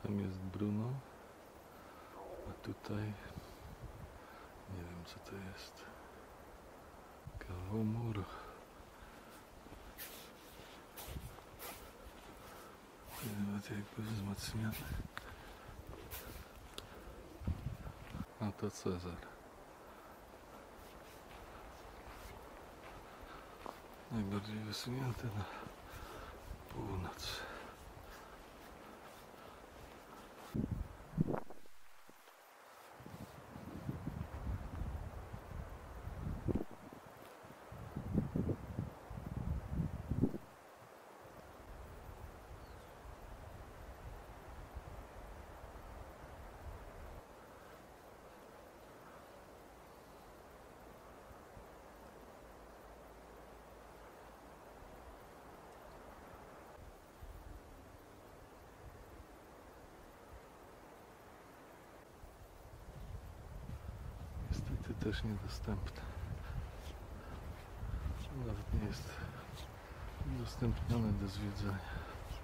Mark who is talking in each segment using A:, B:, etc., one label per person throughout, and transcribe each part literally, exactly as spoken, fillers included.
A: Tam jest Bruno, a tutaj nie wiem co to jest. Kawał muru. Nawet jakby wzmacniany. A to Cezar. Najbardziej wysunięty na północ. Niestety też niedostępne. Nawet nie jest udostępnione do zwiedzania.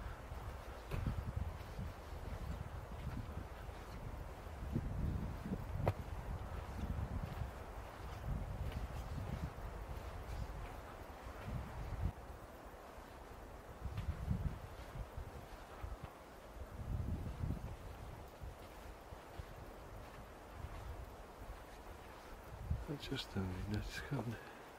A: Chociaż tam widać schody.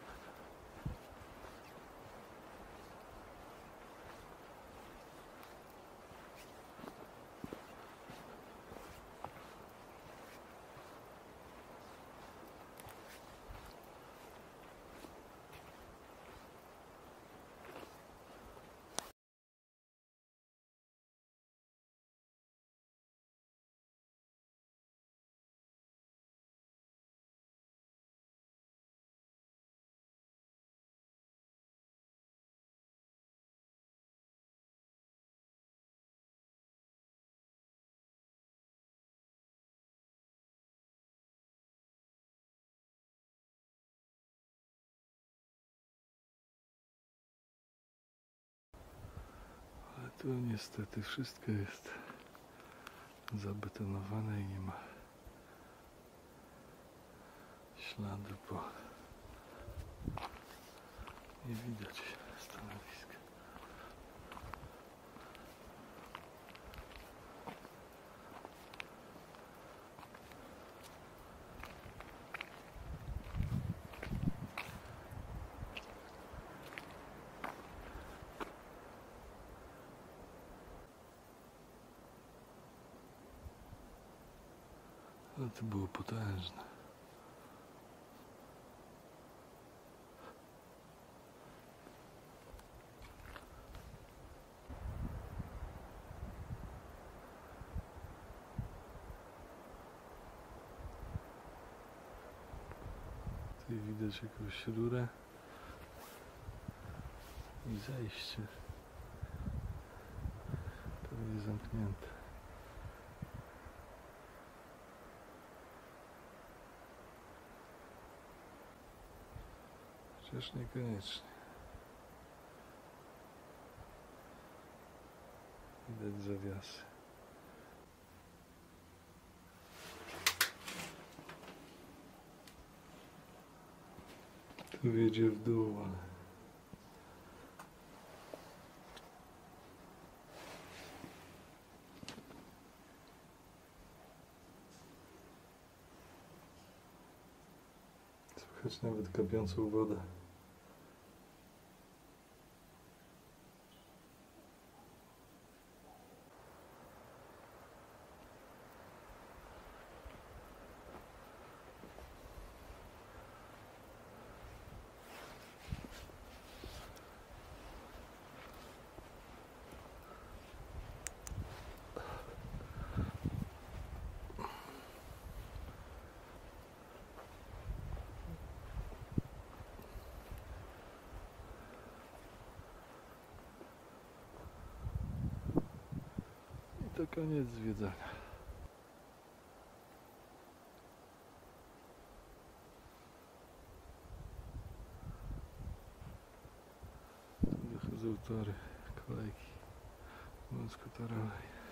A: Tu niestety wszystko jest zabetonowane i nie ma śladu po... nie widać stanowiska. No to było potężne. Tutaj widać jakąś rurę i zejście. Pewnie zamknięte. Chociaż niekoniecznie. Widać zawiasy. Tu wiedzie w dół, ale... Słychać nawet kapiącą wodę. To koniec zwiedzania. Tu dochodzą tory kolejki wąskotorowej.